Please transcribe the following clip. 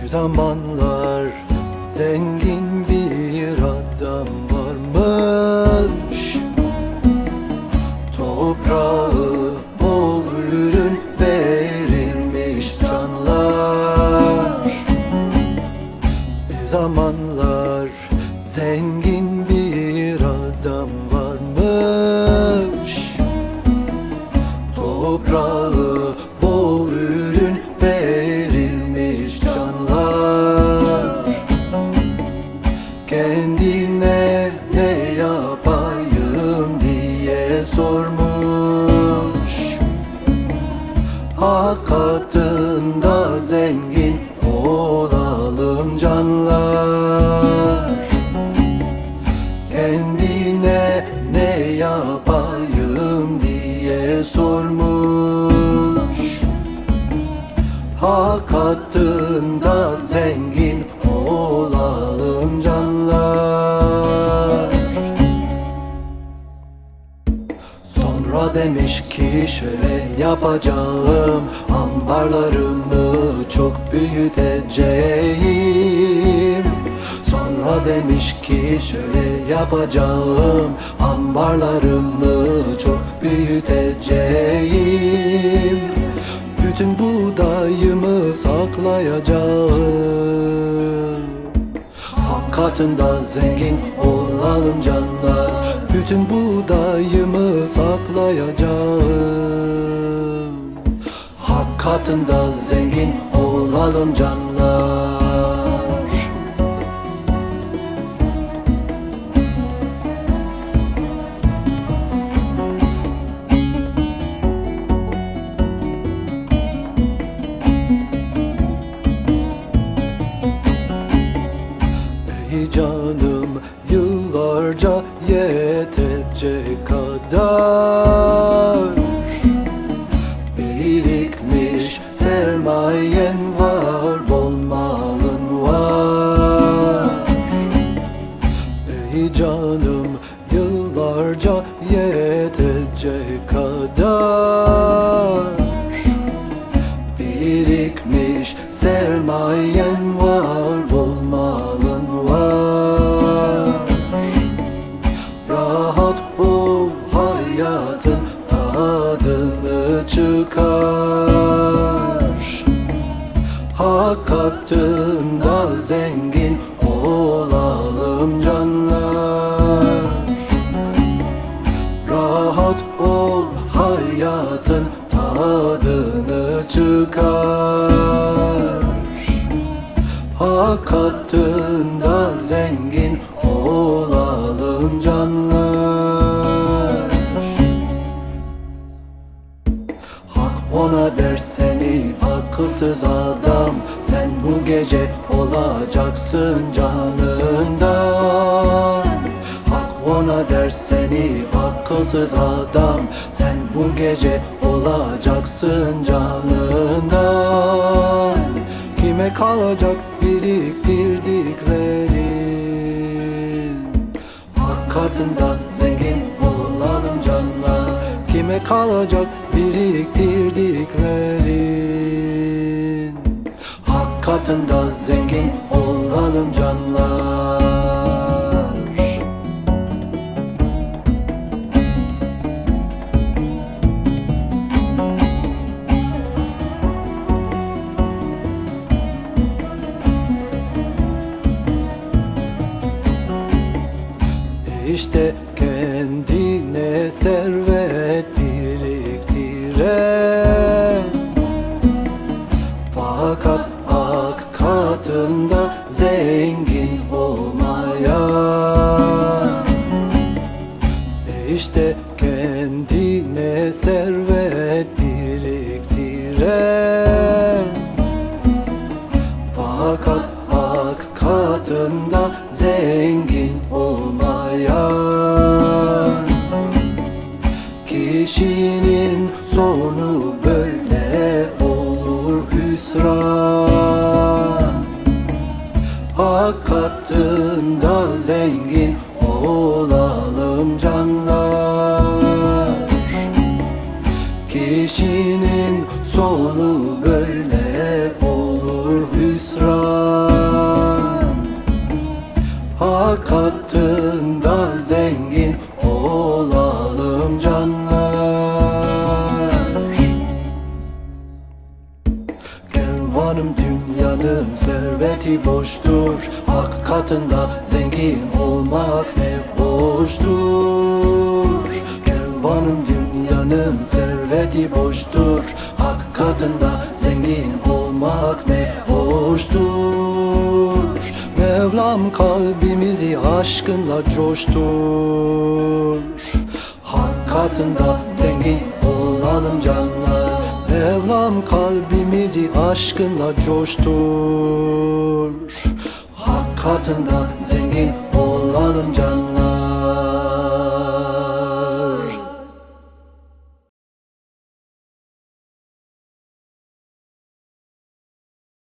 zamanlar zengin bir adam varmış. Toprağı bol ürün verilmiş canlar. Bir zamanlar zengin bir adam varmış. Toprağı bol ürün verilmiş canlar. Kendine ne yapayım diye sormuş. Hak katında zengin olalım canlar. Kendine ne yapayım diye sormuş. Hak katında zengin olalım canlar. Sonra demiş ki şöyle yapacağım, ambarlarımı çok büyüteceğim. Sonra demiş ki şöyle yapacağım, ambarlarımı çok büyüteceğim. Bütün buğdayımı saklayacağım. Hak katında zengin olalım canlar. Bütün buğdayımı saklayacağım. Hak katında zengin olalım canlar. Ey canım, yıllarca yetecek kadar birikmiş sermayen var, bol malın var. Ey canım, yıllarca yetecek kadar birikmiş sermayen var, bol malın var. Rahat bul hayatın tadını çıkar. Hak katında zengin olalım canlar. Rahat ol hayatın tadını çıkar. Hak katında zengin olalım canlar. Hak ona der seni akılsız adam, sen bu gece olacaksın canından. Hak ona der seni akılsız adam, sen bu gece olacaksın canından. Kime kalacak biriktirdiklerin? Hak katında zengin olalım canlar. Kime kalacak biriktirdiklerin? Hak katında zengin olalım canlar. İşte kendine servet biriktiren, fakat hak katında zengin olmayan. İşte kendine servet biriktiren, fakat hak katında zengin olmayan. Kişinin sonu böyle olur, hüsran. Hak katında zengin olalım canlar. Kişinin sonu böyle olur, hüsran. katında zengin olalım canlar. Kervanım dünyanın serveti boştur, hak katında zengin olmak ne hoştur. Kervanım dünyanın serveti boştur, hak katında zengin olmak ne hoştur. Mevlam kalbimizi aşkınla coştur, hak katında zengin olalım canlar. Mevlam kalbimizi aşkınla coştur, hak katında zengin olalım canlar.